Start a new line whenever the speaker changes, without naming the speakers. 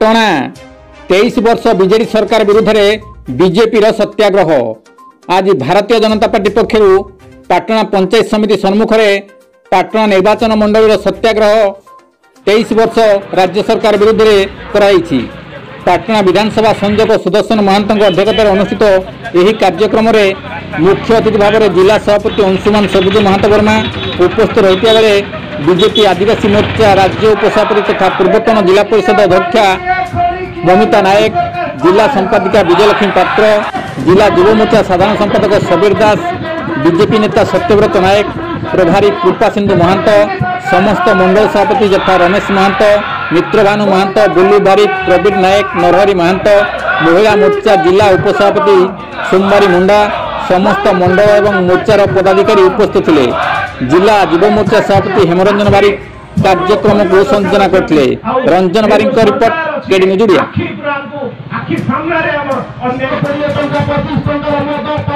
पाटणा 23 वर्ष बीजेडी सरकार विरुद्ध में बीजेपी सत्याग्रह। आज भारतीय जनता पार्टी पक्षर पाटणा पंचायत समिति सम्मुख में पाटणा निर्वाचन मंडल सत्याग्रह 23 वर्ष राज्य सरकार विरुद्ध में कराई। पाटणा विधानसभा संयोजक सुदर्शन महांत अध्यक्षतार अनुष्ठित यह कार्यक्रम में मुख्य अतिथि भाव में जिला सभापति अंशुमान सबुज महांत वर्मा उपस्थित रही बेले बीजेपी आदिवासी मोर्चा राज्य उपसभापति तथा पूर्वतन जिला परिषद अध्यक्षा बमिता नायक, जिला संपादिका विजयलक्ष्मी पात्र, जिला युव मोर्चा साधारण संपादक सबीर दास, बीजेपी नेता सत्यव्रत नायक, प्रभारी कृपा सिंधु महांत, समस्त मंडल सभापति यथा रमेश महांत, मित्रभानु महांत, बुल्लू बारिक, प्रवीण नायक, नरहरी महांत, महिला मोर्चा जिला उपसभापति सोमवारी मुंडा, समस्त मंडल एवं मोर्चार पदाधिकारी उपस्थित थे। जिला युव मोर्चा सभापति हेमरंजन बारिक कार्यक्रम को संयोजना करते। Ranjan Barik report KD news.